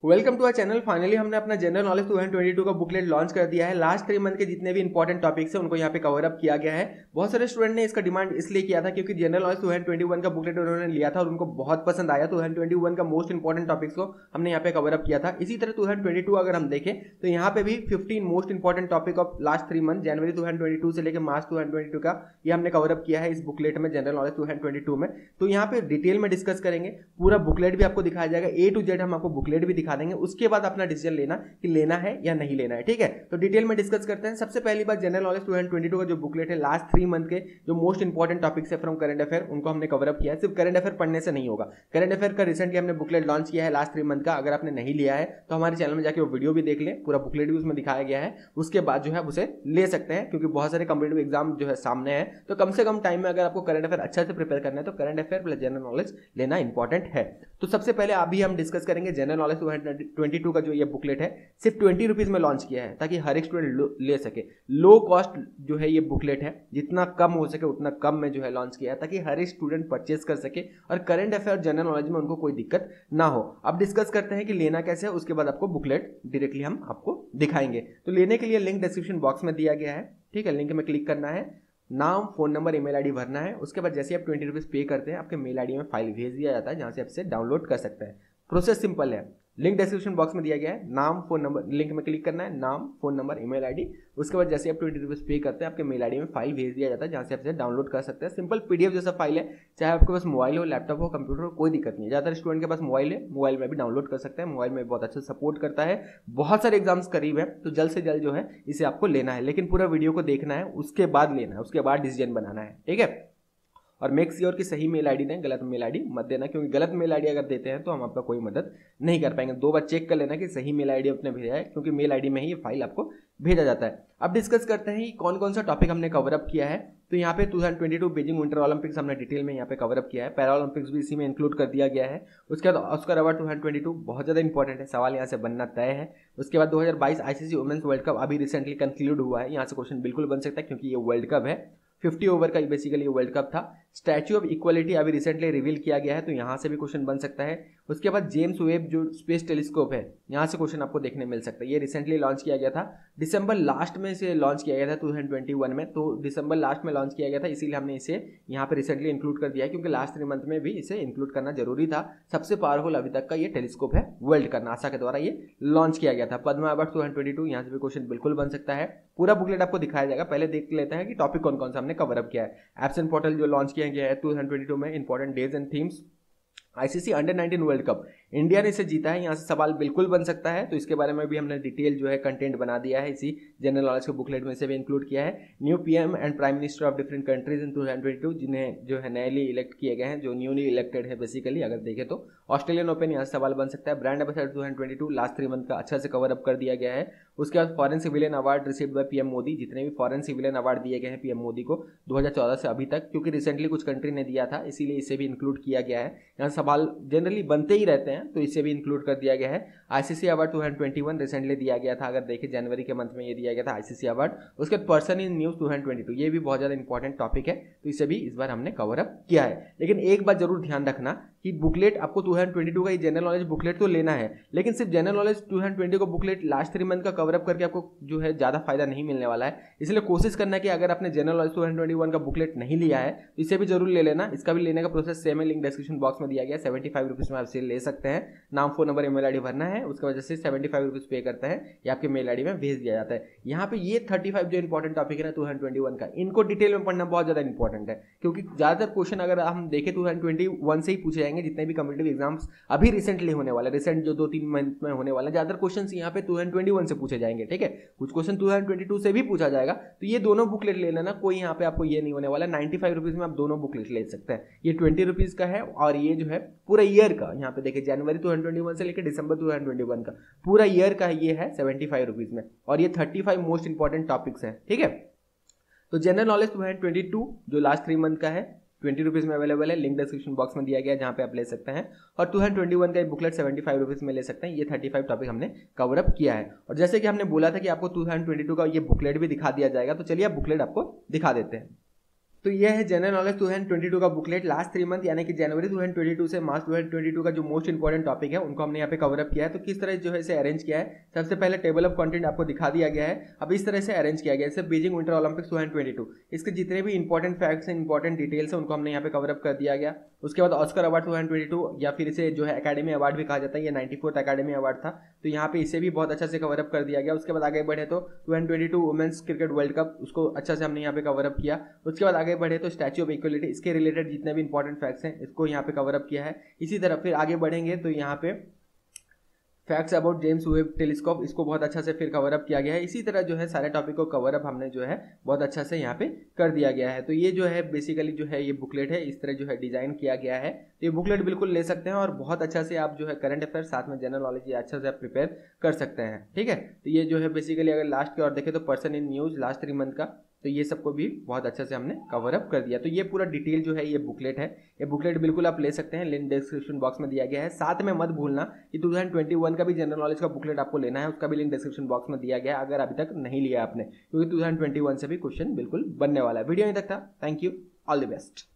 Welcome to our channel. Finally हमने अपना general knowledge 2022 का बुकलेट लॉन्च कर दिया है। लास्ट 3 मंथ के जितने भी इंपॉर्टेंट टॉपिक्स हैं उनको यहाँ पे कवर अप किया गया है। बहुत सारे स्टूडेंट ने इसका डिमांड इसलिए किया था क्योंकि जनरल नॉलेज 2021 का बुकलेट उन्होंने लिया था और उनको बहुत पसंद आया। 2021 का मोस्ट इंपॉर्टेंट टॉपिक्स को हमने यहाँ पे कवर अप किया था। इसी तरह 2022 अगर हम देखें तो यहाँ पे भी 15 most important topic of last 3 month जनवरी 2022 से लेकर मार्च 2022 का ये हमने कवर अप किया है इस बुकलेट में जनरल नॉलेज 2022 में। तो यहाँ पे डिटेल में डिस्कस करेंगे, पूरा बुकलेट भी आपको दिखाया जाएगा, A to Z हम आपको बुकलेट भी दिखा देंगे। उसके बाद अपना डिसीजन लेना कि लेना है या नहीं लेना है। ठीक है, तो डिटेल में डिस्कस करते हैं। सबसे पहली बात, जनरल नॉलेज 2022 का जो बुकलेट है लास्ट 3 मंथ के जो मोस्ट इंपॉर्टेंट टॉपिक्स है फ्रॉम करंट अफेयर उनको हमने कवर अप किया है। सिर्फ करंट अफेयर पढ़ने से नहीं होगा। करंट अफेयर का रिसेंटली हमने बुकलेट लॉन्च किया है लास्ट 3 मंथ का। अगर आपने नहीं लिया है तो हमारे चैनल में जाके वो वीडियो भी देख लें, पूरा बुकलेट भी उसमें दिखाया गया है। उसके बाद जो है आप उसे ले सकते हैं क्योंकि बहुत सारे कॉम्पिटिटिव एग्जाम जो है सामने है। तो कम से कम टाइम में अगर आपको करंट अफेयर अच्छा से प्रिपेयर करना है तो current affair plus general knowledge लेना इंपॉर्टेंट है। तो सबसे पहले अभी हम डिस्कस करेंगे जनरल नॉलेज 2022 का जो ये बुकलेट है सिर्फ 20 रुपीज में लॉन्च किया है ताकि हर एक स्टूडेंट ले सके। लो कॉस्ट जो है ये बुकलेट है, जितना कम हो सके उतना कम में जो है लॉन्च किया है ताकि हर एक स्टूडेंट परचेस कर सके और करंट अफेयर जनरल नॉलेज में उनको कोई दिक्कत ना हो। अब डिस्कस करते हैं कि लेना कैसे है, उसके बाद आपको बुकलेट डायरेक्टली हम आपको दिखाएंगे। तो लेने के लिए लिंक डिस्क्रिप्शन बॉक्स में दिया गया है। ठीक है, लिंक में क्लिक करना है, नाम, फोन नंबर, ईमेल आईडी भरना है। उसके बाद जैसे आप 20 रुपीज पे करते हैं आपके मेल आईडी में फाइल भेज दिया जाता है जहां से आपसे डाउनलोड कर सकते हैं। प्रोसेस सिंपल है, लिंक डिस्क्रिप्शन बॉक्स में दिया गया है। नाम, फोन नंबर, लिंक में क्लिक करना है, नाम, फोन नंबर, ईमेल आईडी। उसके बाद जैसे आप 20 रुपीज पे करते हैं आपके मेल आईडी में फाइल भेज दिया जाता है जहां से आपसे डाउनलोड कर सकते हैं। सिंपल पीडीएफ जैसा फाइल है, चाहे आपके पास मोबाइल हो, लैपटॉप हो, कंप्यूटर हो, कोई दिक्कत नहीं है। ज़्यादातर स्टूडेंट के पास मोबाइल है, मोबाइल में भी डाउनलोड कर सकते हैं। मोबाइल में बहुत अच्छा सपोर्ट करता है। बहुत सारे एग्जाम्स करीब है तो जल्द से जल्द जो है इसे आपको लेना है, लेकिन पूरा वीडियो को देखना है, उसके बाद लेना है, उसके बाद डिसीजन बनाना है। ठीक है, और मेक श्योर कि सही मेल आईडी दें, गलत मेल आईडी मत देना क्योंकि गलत मेल आईडी अगर देते हैं तो हम आपका कोई मदद नहीं कर पाएंगे। 2 बार चेक कर लेना कि सही मेल आईडी आपने भेजा है क्योंकि मेल आईडी में ही ये फाइल आपको भेजा जाता है। अब डिस्कस करते हैं कि कौन कौन सा टॉपिक हमने कवर अप किया है। तो यहाँ पे 2022 बीजिंग विंटर ओलंपिक्स हमने डिटेल में यहाँ पे कवर अप किया है। पैरा ओलंपिक्स भी इसी में इंक्लूड कर दिया गया है। उसके बाद ऑस्कर अवार्ड 2022 बहुत ज़्यादा इंपॉर्टेंट है, सवाल यहाँ से बनना तय है। उसके बाद 2022 आईसीसी वुमेन्स वर्ल्ड कप अभी रिसेंटली कंक्लूड हुआ है, यहाँ से क्वेश्चन बिल्कुल बन सकता है क्योंकि ये वर्ल्ड कप है। 50 ओवर का बेसिकली वर्ल्ड कप था। स्टैच्यू ऑफ इक्वलिटी अभी रिसेंटली रिवील किया गया है तो यहाँ से भी क्वेश्चन बन सकता है। उसके बाद जेम्स वेब जो स्पेस टेलीस्कोप है, यहाँ से क्वेश्चन आपको देखने मिल सकता है। ये रिसेंटली लॉन्च किया गया था, दिसंबर लास्ट में से लॉन्च किया गया था 2021 में। तो दिसंबर लास्ट में लॉन्च किया गया था, इसीलिए हमने इसे यहाँ पे रिसेंटली इंक्लूड कर दिया है क्योंकि लास्ट 3 मंथ में भी इसे इंक्लूड करना जरूरी था। सबसे पावरफुल अभी तक का ये टेलीस्कोप है वर्ल्ड का, नासा के द्वारा ये लॉन्च किया गया था। पद्मा अवार्ड 2022 यहाँ से भी क्वेश्चन बिल्कुल बन सकता है। पूरा बुकलेट आपको दिखाया जाएगा। पहले देख लेते हैं कि टॉपिक कौन कौन सा हमने कवर अप किया है। एब्सेंट पोर्टल जो लॉन्च किया गया है 2022 में, important days and themes. ICC under nineteen world cup, India ने इसे जीता है, यहाँ से सवाल बिल्कुल बन सकता है तो इसके बारे में भी हमने डिटेल जो है कंटेंट बना दिया है, इसी जनरल नॉलेज के बुकलेट में से भी इंक्लूड किया है। New PM and prime minister of different countries in 2022 जिन्हें जो है नएली इलेक्ट किए गए हैं, जो न्यूली इलेक्टेड है बेसिकली अगर देखें तो। ऑस्ट्रेलियन ओपन यहाँ से सवाल बन सकता है। ब्रांड एम्बेसडर 2022 लास्ट 3 मंथ का अच्छा से कवर अप कर दिया गया है। उसके बाद foreign civilian award received by PM Modi, जितने भी फॉरेन सिविलियन अवार्ड दिए गए हैं पीएम मोदी को 2014 से अभी तक, क्योंकि रिसेंटली कुछ कंट्री ने दिया था इसीलिए इसे भी इंक्लूड किया गया है। यहाँ सवाल जनरली बनते ही रहते हैं तो इसे भी इंक्लूड कर दिया गया है। आईसीसी अवार्ड 2021 रिसेंटली दिया गया था, अगर देखें जनवरी के मंथ में ये दिया गया था आईसीसी अवार्ड। उसके बाद पर्सन इन न्यूज 2022, ये भी बहुत ज़्यादा इंपॉर्टेंट टॉपिक है तो इसे भी इस बार हमने कवर अप किया है। लेकिन एक बात जरूर ध्यान रखना कि बुकलेट आपको 2022 का ये जनरल नॉलेज बुकलेट तो लेना है, लेकिन सिर्फ जनरल नॉलेज 2020 का बुकलेट लास्ट 3 मंथ का कवर अप करके आपको जो है ज़्यादा फायदा नहीं मिलने वाला है। इसलिए कोशिश करना कि अगर आपने जनरल नॉलेज 2021 का बुकलेट नहीं लिया है तो इसे भी जरूर ले लेना। इसका भी लेने का प्रोसेस सेम है, लिंक डिस्क्रिप्शन बॉक्स में दिया गया है। 75 रुपीज़ में आप इसे ले सकते हैं। नाम, फोन नंबर, ईमेल आईडी भरना है, उसके वजह से 75 रुपीज़ पे करते हैं, ये आपके मेल आईडी में भेज दिया जाता है। यहाँ पे ये 35 जो इंपॉर्टेंट टॉपिक है ना 2021 का, इनको डिटेल में पढ़ना बहुत ज़्यादा इंपॉर्टेंट है क्योंकि ज़्यादातर क्वेश्चन अगर हम देखें 2021 से ही पूछे जाएंगे। जितने भी कॉम्पिटिटिव एग्जाम्स अभी रिसेंटली होने वाले, रिसेंट जो 2-3 मंथ में होने वाला, ज़्यादातर क्वेश्चन यहाँ पे 2021 से पूछे जाएंगे। ठीक है, कुछ क्वेश्चन 2022 से भी पूछा जाएगा तो ये दोनों बुकलेट ले लेना, कोई यहाँ पे आपको ये नहीं होने वाला। 95 रुपीज़ में आप दोनों बुकलेट ले सकते हैं। ये 20 रुपीज़ का है और ये जो है पूरा ईयर का, यहाँ पे देखिए जनवरी 2021 से लेकर दिसंबर 2021 का पूरा ईयर का ये है 75 रुपीज़ में, और ये 35 मोस्ट इंपॉर्टेंट टॉपिक्स हैं। ठीक है, तो जनरल नॉलेज 2022 जो लास्ट 3 मंथ का है 20 रुपीज़ में अवेलेबल है, लिंक डिस्क्रिप्शन बॉक्स में दिया गया है जहाँ पे आप ले सकते हैं। और 2021 का बुकलेट 75 रुपीज़ में ले सकते हैं। ये 35 टॉपिक हमने कवर अप किया है। और जैसे कि हमने बोला था कि आपको 2022 का ये बुकलेट भी दिखा दिया जाएगा, तो चलिए आप बुकलेट आपको दिखा देते हैं। तो ये है जनरल नॉलेज 2022 का बुकलेट लास्ट 3 मंथ यानी कि जनवरी 2022 से मार्च 2022 का जो मोस्ट इंपॉर्टेंट टॉपिक है उनको हमने यहाँ पे कवर अप किया है। तो किस तरह जो है इसे अरेंज किया है, सबसे पहले टेबल ऑफ कंटेंट आपको दिखा दिया गया है। अब इस तरह से अरेंज किया गया है, जैसे बीजिंग विंटर ओलंपिक्स 2022 इसके जितने भी इंपॉर्टेंट फैक्ट्स हैं, इंपॉर्टेंट डिटेल्स हैं, उनको हमने यहाँ पे कवर अप कर दिया गया। उसके बाद ऑस्कर अवार्ड 2022 या फिर इसे जो है एकेडमी अवार्ड भी कहा जाता है, ये 94th एकेडमी अवार्ड था, तो यहाँ पे इसे भी बहुत अच्छा से कवर अप कर दिया गया। उसके बाद आगे बढ़े तो 2022 वुमेन्स क्रिकेट वर्ल्ड कप, उसको अच्छा से हमने यहाँ पे कवर अप किया। उसके बाद आगे बढ़े तो स्टैच्यू ऑफ इक्वलिटी, इसके रिलेटेड जितने भी इंपॉर्टेंट फैक्ट्स हैं इसको यहाँ पे कवर अप किया है। इसी तरह फिर आगे बढ़ेंगे तो यहाँ पे facts about James Webb telescope, इसको बहुत अच्छा से फिर कवर अप किया गया है। इसी तरह जो है सारे टॉपिक को कवर अप हमने जो है बहुत अच्छा से यहाँ पे कर दिया गया है। तो ये जो है बेसिकली जो है ये बुकलेट है, इस तरह जो है डिजाइन किया गया है। तो ये बुकलेट बिल्कुल ले सकते हैं और बहुत अच्छा से आप जो है करंट अफेयर साथ में जनरल नॉलेज ये अच्छा से आप प्रिपेयर कर सकते हैं। ठीक है, तो ये जो है बेसिकली अगर लास्ट की ओर देखें तो person in news last 3 month का, तो ये सबको भी बहुत अच्छे से हमने कवर अप कर दिया। तो ये पूरा डिटेल जो है ये बुकलेट है, ये बुकलेट बिल्कुल आप ले सकते हैं, लिंक डिस्क्रिप्शन बॉक्स में दिया गया है। साथ में मत भूलना कि 2021 का भी जनरल नॉलेज का बुकलेट आपको लेना है, उसका भी लिंक डिस्क्रिप्शन बॉक्स में दिया गया है अगर अभी तक नहीं लिया आपने, क्योंकि 2021 से भी क्वेश्चन बिल्कुल बनने वाला है। वीडियो यहीं तक था, thank you, all the best.